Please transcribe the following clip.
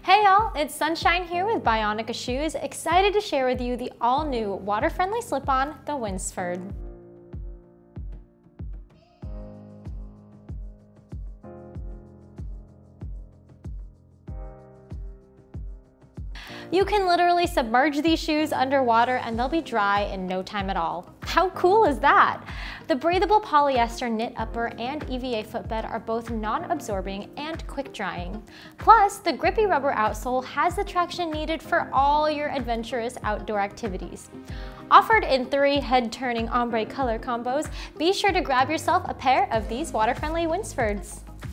Hey y'all, it's Sunshine here with Bionica Shoes, excited to share with you the all-new water-friendly slip-on, the Winsford. You can literally submerge these shoes underwater and they'll be dry in no time at all. How cool is that? The breathable polyester knit upper and EVA footbed are both non-absorbing and quick drying. Plus, the grippy rubber outsole has the traction needed for all your adventurous outdoor activities. Offered in 3 head-turning ombre color combos, be sure to grab yourself a pair of these water-friendly Winsfords.